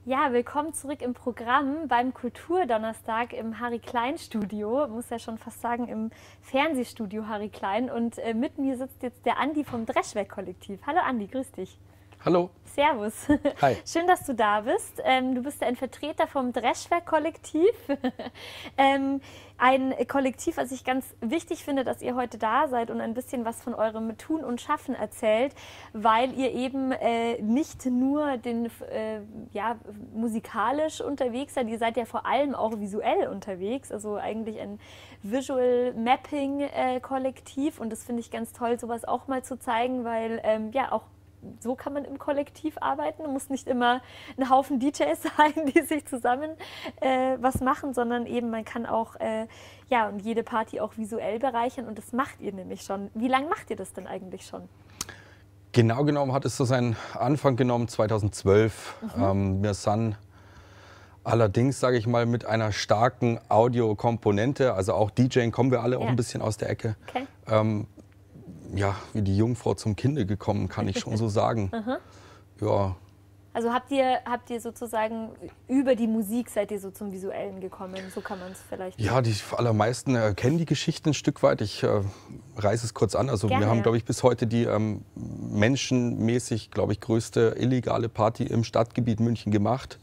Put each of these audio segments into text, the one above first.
Ja, willkommen zurück im Programm beim Kulturdonnerstag im Harry Klein Studio. Muss ja schon fast sagen, im Fernsehstudio Harry Klein. Und mit mir sitzt jetzt der Andi vom Dreschwerk-Kollektiv. Hallo Andi, grüß dich. Hallo. Servus. Hi. Schön, dass du da bist. Du bist ein Vertreter vom Dreschwerk-Kollektiv. Ein Kollektiv, was ich ganz wichtig finde, dass ihr heute da seid und ein bisschen was von eurem Tun und Schaffen erzählt, weil ihr eben nicht nur musikalisch unterwegs seid, ihr seid ja vor allem auch visuell unterwegs, also eigentlich ein Visual Mapping Kollektiv, und das finde ich ganz toll, sowas auch mal zu zeigen, weil auch so kann man im Kollektiv arbeiten. Man muss nicht immer ein Haufen DJs sein, die sich zusammen was machen, sondern eben man kann auch und jede Party auch visuell bereichern, und das macht ihr nämlich schon. Wie lange macht ihr das denn eigentlich schon? Genau genommen hat es so seinen Anfang genommen 2012. Wir sind allerdings, sage ich mal, mit einer starken Audiokomponente, also auch DJing, kommen wir alle auch ein bisschen aus der Ecke. Okay. Wie die Jungfrau zum Kinde gekommen, kann ich schon so sagen. Ja. Also habt ihr sozusagen über die Musik seid ihr so zum Visuellen gekommen, so kann man es vielleicht sagen. Ja, die allermeisten kennen die Geschichte ein Stück weit. Ich reiße es kurz an. Also wir haben, glaube ich, bis heute die menschenmäßig, glaube ich, größte illegale Party im Stadtgebiet München gemacht.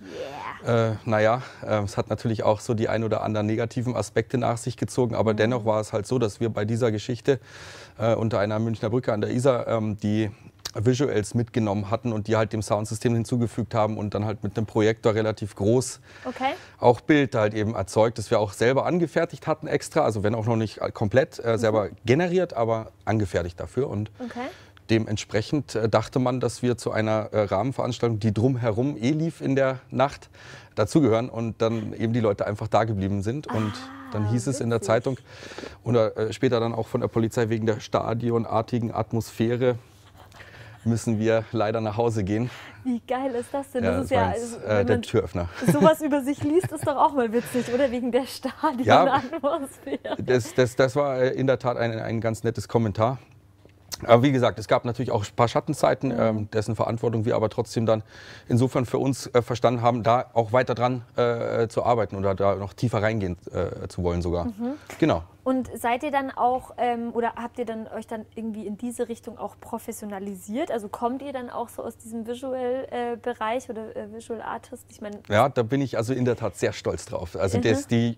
Yeah. Es hat natürlich auch so die ein oder anderen negativen Aspekte nach sich gezogen, aber dennoch war es halt so, dass wir bei dieser Geschichte unter einer Münchner Brücke an der Isar die Visuals mitgenommen hatten und die halt dem Soundsystem hinzugefügt haben und dann halt mit einem Projektor relativ groß auch Bild halt eben erzeugt, das wir auch selber angefertigt hatten extra, also wenn auch noch nicht komplett selber generiert, aber angefertigt dafür, und dementsprechend dachte man, dass wir zu einer Rahmenveranstaltung, die drumherum lief in der Nacht, dazugehören, und dann eben die Leute einfach da geblieben sind. Und dann hieß es in der Zeitung oder später dann auch von der Polizei, wegen der stadionartigen Atmosphäre müssen wir leider nach Hause gehen. Wie geil ist das denn? Ja, das ist ja wenn der Türöffner. Sowas über sich liest, ist doch auch mal witzig, oder? Wegen der Stadionatmosphäre. Ja, das war in der Tat ein ganz nettes Kommentar. Aber wie gesagt, es gab natürlich auch ein paar Schattenzeiten, dessen Verantwortung wir aber trotzdem dann insofern für uns verstanden haben, da auch weiter dran zu arbeiten oder da noch tiefer reingehen zu wollen sogar. Genau. Und seid ihr dann auch, oder habt ihr dann euch dann irgendwie in diese Richtung auch professionalisiert? Also kommt ihr dann auch so aus diesem Visual-Bereich oder Visual Artist? Ich meine, ja, da bin ich also in der Tat sehr stolz drauf. Also die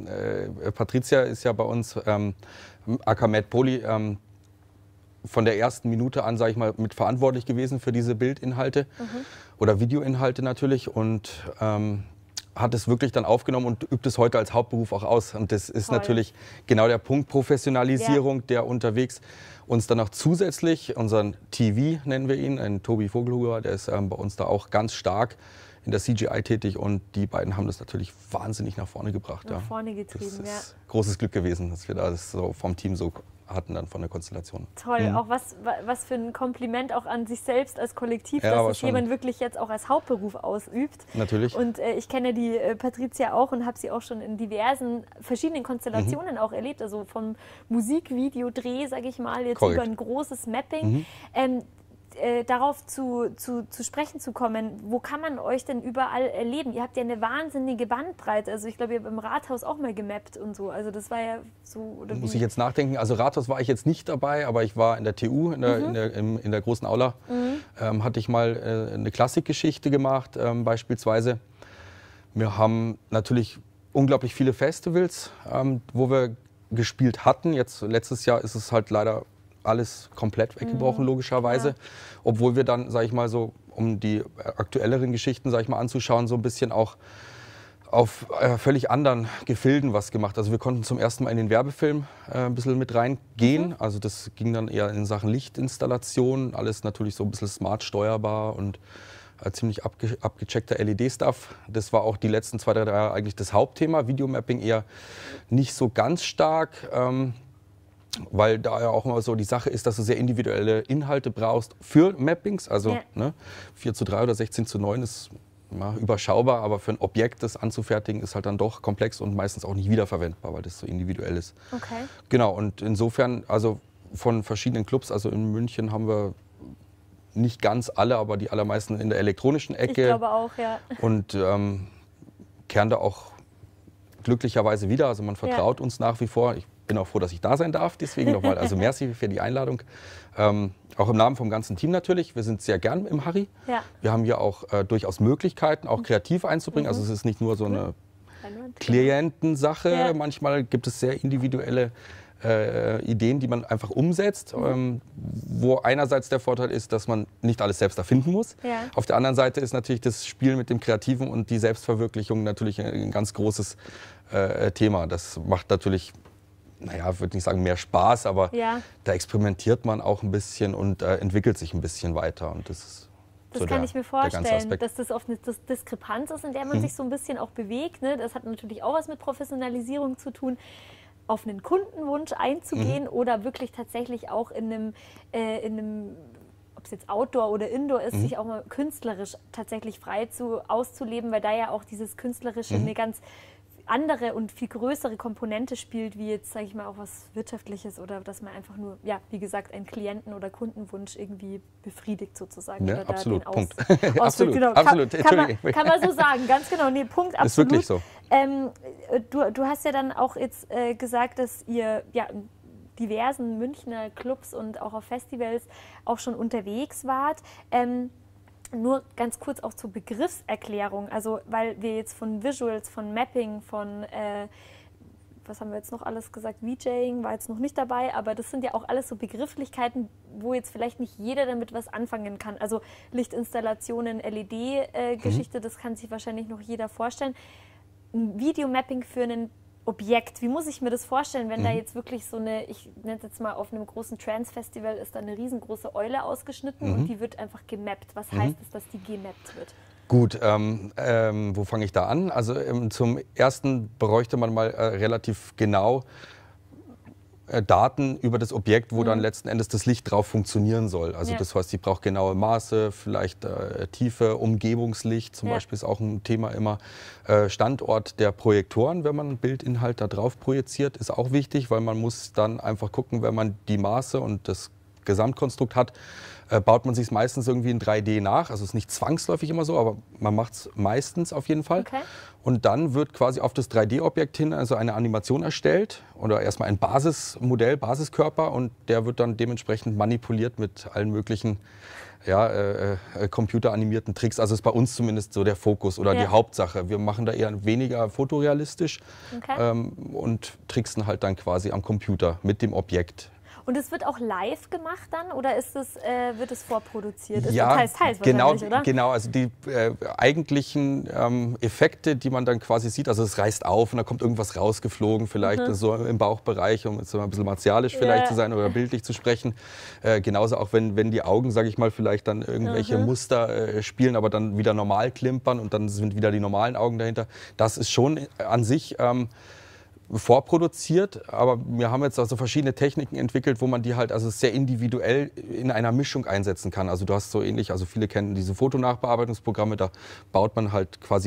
Patricia ist ja bei uns, aka Mad Poli, von der ersten Minute an, sage ich mal, mit verantwortlich gewesen für diese Bildinhalte oder Videoinhalte natürlich, und hat es wirklich dann aufgenommen und übt es heute als Hauptberuf auch aus. Und das ist natürlich genau der Punkt Professionalisierung, der unterwegs uns dann auch zusätzlich, unseren TV nennen wir ihn, ein Tobi Vogelhuber, der ist bei uns da auch ganz stark in der CGI tätig, und die beiden haben das natürlich wahnsinnig nach vorne gebracht. Nach vorne getrieben, das ist großes Glück gewesen, dass wir das so vom Team so hatten, dann von der Konstellation. Toll, auch was für ein Kompliment auch an sich selbst als Kollektiv, dass es jemand wirklich jetzt auch als Hauptberuf ausübt. Natürlich. Und ich kenne die Patricia auch und habe sie auch schon in diversen verschiedenen Konstellationen auch erlebt, also vom Musikvideodreh, sage ich mal, jetzt über ein großes Mapping. Darauf zu sprechen zu kommen, wo kann man euch denn überall erleben? Ihr habt ja eine wahnsinnige Bandbreite. Also ich glaube, ihr habt im Rathaus auch mal gemappt und so. Also das war ja so... Oder muss ich jetzt nachdenken. Also Rathaus war ich jetzt nicht dabei, aber ich war in der TU, in der großen Aula. Hatte ich mal eine Klassikgeschichte gemacht, beispielsweise. Wir haben natürlich unglaublich viele Festivals, wo wir gespielt hatten. Jetzt letztes Jahr ist es halt leider alles komplett weggebrochen, logischerweise. Obwohl wir dann, sage ich mal so, um die aktuelleren Geschichten, sage ich mal, anzuschauen, so ein bisschen auch auf völlig anderen Gefilden was gemacht. Also wir konnten zum ersten Mal in den Werbefilm ein bisschen mit reingehen. Also das ging dann eher in Sachen Lichtinstallation, alles natürlich so ein bisschen smart steuerbar und ziemlich abgecheckter LED-Stuff. Das war auch die letzten 2-3 Jahre eigentlich das Hauptthema. Videomapping eher nicht so ganz stark. Weil da ja auch immer so die Sache ist, dass du sehr individuelle Inhalte brauchst für Mappings. Also 4:3 oder 16:9 ist überschaubar, aber für ein Objekt das anzufertigen ist halt dann doch komplex und meistens auch nicht wiederverwendbar, weil das so individuell ist. Okay. Genau, und insofern, also von verschiedenen Clubs, also in München haben wir nicht ganz alle, aber die allermeisten in der elektronischen Ecke. Ich glaube auch, ja. Und kehren da auch glücklicherweise wieder. Also man vertraut uns nach wie vor. Ich bin auch froh, dass ich da sein darf. Deswegen nochmal, also merci für die Einladung. Auch im Namen vom ganzen Team natürlich. Wir sind sehr gern im Harry. Ja. Wir haben hier auch durchaus Möglichkeiten, auch kreativ einzubringen. Also es ist nicht nur so eine Klientensache. Ja. Manchmal gibt es sehr individuelle Ideen, die man einfach umsetzt, wo einerseits der Vorteil ist, dass man nicht alles selbst erfinden muss. Ja. Auf der anderen Seite ist natürlich das Spiel mit dem Kreativen und die Selbstverwirklichung natürlich ein ganz großes Thema. Das macht natürlich, naja, ich würde nicht sagen mehr Spaß, aber da experimentiert man auch ein bisschen und entwickelt sich ein bisschen weiter. Und das ist das kann ich mir vorstellen, dass das oft eine Diskrepanz ist, in der man sich so ein bisschen auch bewegt. Ne? Das hat natürlich auch was mit Professionalisierung zu tun, auf einen Kundenwunsch einzugehen oder wirklich tatsächlich auch in einem ob es jetzt Outdoor oder Indoor ist, sich auch mal künstlerisch tatsächlich frei auszuleben, weil da ja auch dieses Künstlerische eine ganz andere und viel größere Komponente spielt, wie jetzt, sage ich mal, auch was Wirtschaftliches oder dass man einfach nur, ja, wie gesagt, einen Klienten- oder Kundenwunsch irgendwie befriedigt sozusagen. Ja, oder absolut, da Punkt. Absolut, genau. Absolut, kann man so sagen, ganz genau, nee, Punkt, absolut. Ist wirklich so. Du hast ja dann auch jetzt gesagt, dass ihr ja in diversen Münchner Clubs und auch auf Festivals auch schon unterwegs wart. Nur ganz kurz auch zur Begriffserklärung, also weil wir jetzt von Visuals, von Mapping, von, was haben wir jetzt noch alles gesagt, VJing war jetzt noch nicht dabei, aber das sind ja auch alles so Begrifflichkeiten, wo jetzt vielleicht nicht jeder damit was anfangen kann. Also Lichtinstallationen, LED-Geschichte, das kann sich wahrscheinlich noch jeder vorstellen. Ein Videomapping für ein Objekt, wie muss ich mir das vorstellen, wenn da jetzt wirklich so eine, ich nenne es jetzt mal auf einem großen Trance-Festival, ist da eine riesengroße Eule ausgeschnitten und die wird einfach gemappt. Was heißt es, dass die gemappt wird? Gut, wo fange ich da an? Also zum Ersten bräuchte man mal relativ genau Daten über das Objekt, wo dann letzten Endes das Licht drauf funktionieren soll. Also das heißt, ich brauche genaue Maße, vielleicht Tiefe, Umgebungslicht zum Beispiel ist auch ein Thema immer. Standort der Projektoren, wenn man einen Bildinhalt da drauf projiziert, ist auch wichtig, weil man muss dann einfach gucken, wenn man die Maße und das Gesamtkonstrukt hat, baut man sich es meistens irgendwie in 3D nach. Also es ist nicht zwangsläufig immer so, aber man macht es meistens auf jeden Fall. Okay. Und dann wird quasi auf das 3D-Objekt hin also eine Animation erstellt oder erstmal ein Basismodell, Basiskörper und der wird dann dementsprechend manipuliert mit allen möglichen computeranimierten Tricks. Also ist bei uns zumindest so der Fokus oder die Hauptsache. Wir machen da eher weniger fotorealistisch und tricksen halt dann quasi am Computer mit dem Objekt. Und es wird auch live gemacht dann oder wird es vorproduziert? Ja, teils genau, oder? genau. Also die eigentlichen Effekte, die man dann quasi sieht, also es reißt auf und da kommt irgendwas rausgeflogen, vielleicht so im Bauchbereich, um jetzt mal ein bisschen martialisch vielleicht zu sein oder bildlich zu sprechen. Genauso auch wenn die Augen, sage ich mal, vielleicht dann irgendwelche Muster spielen, aber dann wieder normal klimpern und dann sind wieder die normalen Augen dahinter. Das ist schon an sich vorproduziert, aber wir haben jetzt also verschiedene Techniken entwickelt, wo man die halt also sehr individuell in einer Mischung einsetzen kann. Also du hast so ähnlich, also viele kennen diese Fotonachbearbeitungsprogramme, da baut man halt quasi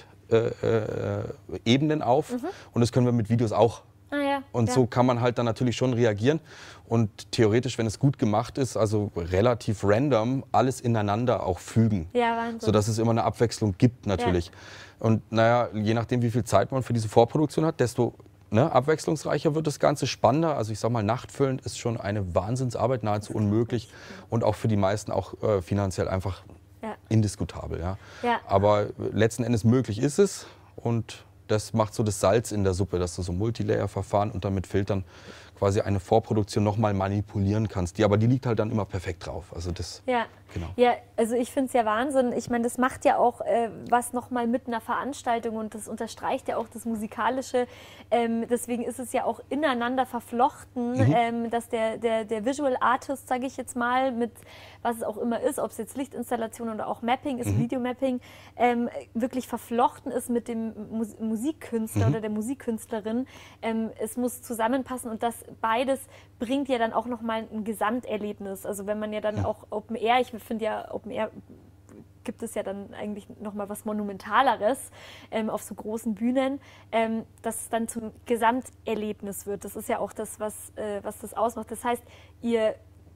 Bildebenen auf und das können wir mit Videos auch. Und so kann man halt dann natürlich schon reagieren und theoretisch, wenn es gut gemacht ist, also relativ random, alles ineinander auch fügen, sodass es immer eine Abwechslung gibt natürlich. Und naja, je nachdem, wie viel Zeit man für diese Vorproduktion hat, desto abwechslungsreicher wird das Ganze, spannender. Also ich sag mal, Nachtfüllen ist schon eine Wahnsinnsarbeit, nahezu unmöglich und auch für die meisten auch finanziell einfach indiskutabel. Aber letzten Endes möglich ist es und das macht so das Salz in der Suppe, dass du so Multilayer-Verfahren und dann mit Filtern quasi eine Vorproduktion nochmal manipulieren kannst. Die liegt halt dann immer perfekt drauf. Also das, genau. Ja, also ich finde es ja Wahnsinn. Ich meine, das macht ja auch was nochmal mit einer Veranstaltung und das unterstreicht ja auch das Musikalische. Deswegen ist es ja auch ineinander verflochten, dass der Visual Artist, sage ich jetzt mal, mit was es auch immer ist, ob es jetzt Lichtinstallation oder auch Mapping ist, Videomapping, wirklich verflochten ist mit dem Musikkünstler oder der Musikkünstlerin. Es muss zusammenpassen und das beides bringt ja dann auch nochmal ein Gesamterlebnis. Also wenn man ja dann auch Open Air, ich finde ja Open Air gibt es ja dann eigentlich nochmal was Monumentaleres auf so großen Bühnen, dass es dann zum Gesamterlebnis wird. Das ist ja auch das, was das ausmacht. Das heißt, ihr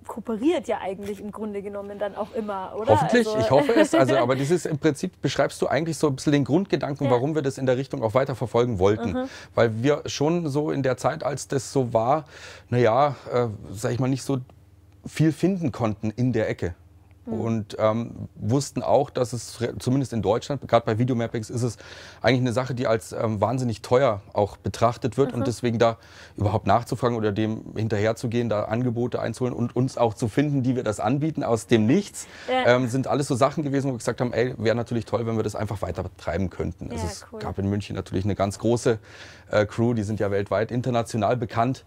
kooperiert ja eigentlich im Grunde genommen dann auch immer, oder? Hoffentlich, also, ich hoffe es. Also, aber dieses im Prinzip beschreibst du eigentlich so ein bisschen den Grundgedanken, warum wir das in der Richtung auch weiter verfolgen wollten. Weil wir schon so in der Zeit, als das so war, naja, sag ich mal, nicht so viel finden konnten in der Ecke. Und wussten auch, dass es zumindest in Deutschland, gerade bei Videomappings, ist es eigentlich eine Sache, die als wahnsinnig teuer auch betrachtet wird. Und deswegen da überhaupt nachzufragen oder dem hinterherzugehen, da Angebote einzuholen und uns auch zu finden, die wir das anbieten aus dem Nichts, sind alles so Sachen gewesen, wo wir gesagt haben, ey, wäre natürlich toll, wenn wir das einfach weiter betreiben könnten. Also es gab in München natürlich eine ganz große Crew, die sind ja weltweit international bekannt,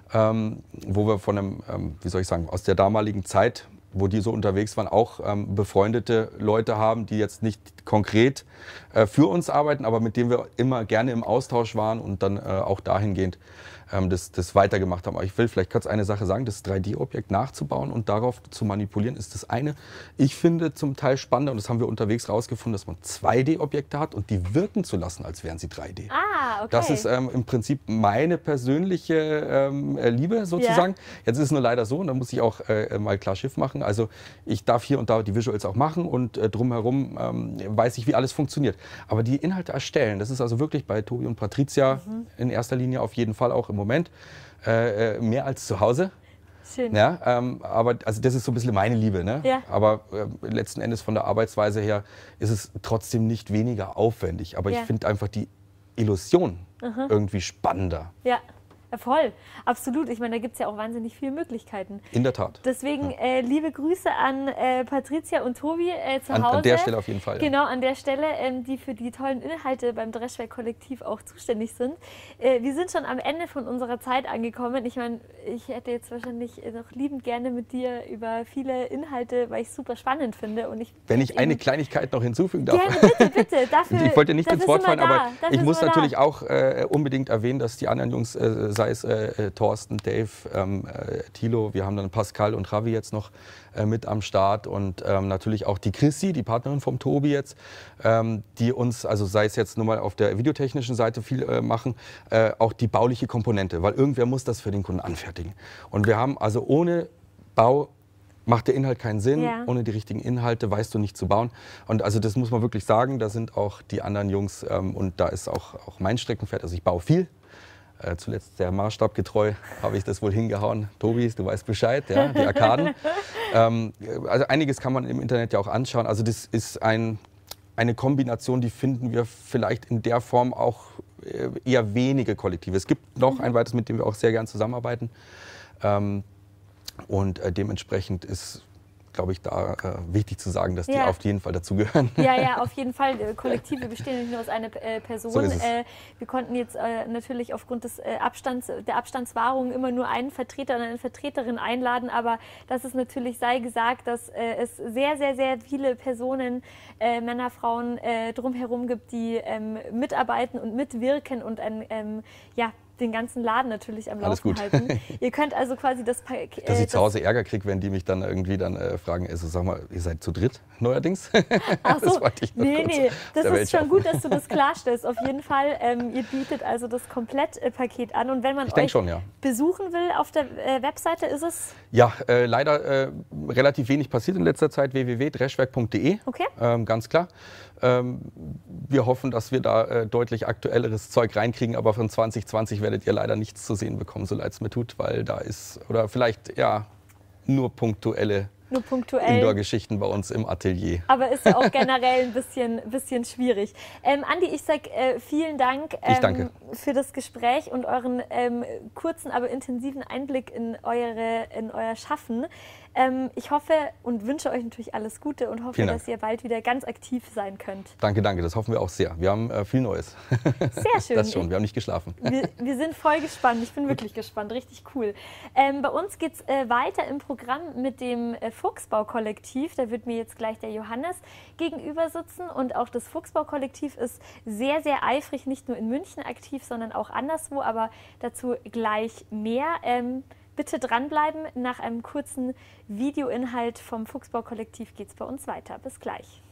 wo wir von einem, wie soll ich sagen, aus der damaligen Zeit, wo die so unterwegs waren, auch befreundete Leute haben, die jetzt nicht konkret für uns arbeiten, aber mit denen wir immer gerne im Austausch waren und dann auch dahingehend das weitergemacht haben. Aber ich will vielleicht kurz eine Sache sagen, das 3D-Objekt nachzubauen und darauf zu manipulieren, ist das eine. Ich finde zum Teil spannender, und das haben wir unterwegs rausgefunden, dass man 2D-Objekte hat und die wirken zu lassen, als wären sie 3D. Ah, okay. Das ist im Prinzip meine persönliche Liebe sozusagen. Jetzt ist es nur leider so, und da muss ich auch mal klar Schiff machen. Also ich darf hier und da die Visuals auch machen und drumherum weiß ich, wie alles funktioniert. Aber die Inhalte erstellen, das ist also wirklich bei Tobi und Patricia in erster Linie auf jeden Fall auch im Moment mehr als zu Hause. Schön. Ja, aber also das ist so ein bisschen meine Liebe. Ne? Ja. Aber letzten Endes von der Arbeitsweise her ist es trotzdem nicht weniger aufwendig. Aber ich finde einfach die Illusion irgendwie spannender. Ja. Voll, absolut. Ich meine, da gibt es ja auch wahnsinnig viele Möglichkeiten. In der Tat. Deswegen liebe Grüße an Patricia und Tobi zu Hause. An der Stelle auf jeden Fall. Ja. Genau, an der Stelle, die für die tollen Inhalte beim Dreschwerk-Kollektiv auch zuständig sind. Wir sind schon am Ende von unserer Zeit angekommen. Ich meine, ich hätte jetzt wahrscheinlich noch liebend gerne mit dir über viele Inhalte, weil ich es super spannend finde. Und wenn ich eine Kleinigkeit noch hinzufügen darf. Gerne, bitte, bitte. Dafür, ich wollte nicht ins Wort fallen, aber ich muss natürlich da. auch unbedingt erwähnen, dass die anderen Jungs, sei es Thorsten, Dave, Thilo, wir haben dann Pascal und Ravi jetzt noch mit am Start und natürlich auch die Chrissy, die Partnerin vom Tobi jetzt, die uns, also sei es jetzt nur mal auf der videotechnischen Seite viel machen, auch die bauliche Komponente, weil irgendwer muss das für den Kunden anfertigen. Und wir haben also ohne Bau macht der Inhalt keinen Sinn, ohne die richtigen Inhalte weißt du nicht zu bauen. Und also das muss man wirklich sagen, da sind auch die anderen Jungs und da ist auch mein Streckenpferd, also ich baue viel. Zuletzt sehr maßstabgetreu habe ich das wohl hingehauen. Tobi, du weißt Bescheid, ja, die Arkaden. Also einiges kann man im Internet ja auch anschauen. Also das ist eine Kombination, die finden wir vielleicht in der Form auch eher wenige Kollektive. Es gibt noch ein weiteres, mit dem wir auch sehr gern zusammenarbeiten. Und dementsprechend ist, glaube ich, da wichtig zu sagen, dass die auf jeden Fall dazugehören. Ja, auf jeden Fall. Kollektive bestehen nicht nur aus einer Person. So ist es. Wir konnten jetzt natürlich aufgrund des der Abstandswahrung immer nur einen Vertreter und eine Vertreterin einladen, aber das ist natürlich, sei gesagt, dass es sehr, sehr, sehr viele Personen, Männer, Frauen drumherum gibt, die mitarbeiten und mitwirken und den ganzen Laden natürlich am Laufen halten. Ihr könnt also quasi das Paket... Dass ich zu Hause Ärger kriege, wenn die mich dann irgendwie fragen, also sag mal, ihr seid zu dritt neuerdings? Ach so, das wollte ich nee, das ist schon gut, dass du das klarstellst. Auf jeden Fall, ihr bietet also das Komplettpaket an. Und wenn man euch besuchen will auf der Webseite, ist es... Ja, leider relativ wenig passiert in letzter Zeit, www.dreschwerk.de, ganz klar. Wir hoffen, dass wir da deutlich aktuelleres Zeug reinkriegen, aber von 2020 werdet ihr leider nichts zu sehen bekommen, so leid es mir tut, weil da ist, oder vielleicht nur punktuelle Indoor-Geschichten bei uns im Atelier. Aber ist ja auch generell ein bisschen schwierig. Andi, ich sage vielen Dank für das Gespräch und euren kurzen, aber intensiven Einblick in euer Schaffen. Ich hoffe und wünsche euch natürlich alles Gute und hoffe, dass ihr bald wieder ganz aktiv sein könnt. Danke, das hoffen wir auch sehr. Wir haben viel Neues. Sehr schön. Das schon, wir haben nicht geschlafen. Wir sind voll gespannt. Ich bin wirklich gespannt. Richtig cool. Bei uns geht es weiter im Programm mit dem Fuchsbau-Kollektiv. Da wird mir jetzt gleich der Johannes gegenüber sitzen. Und auch das Fuchsbau-Kollektiv ist sehr, sehr eifrig, nicht nur in München aktiv, sondern auch anderswo. Aber dazu gleich mehr. Bitte dranbleiben. Nach einem kurzen Videoinhalt vom Fuchsbau-Kollektiv geht es bei uns weiter. Bis gleich.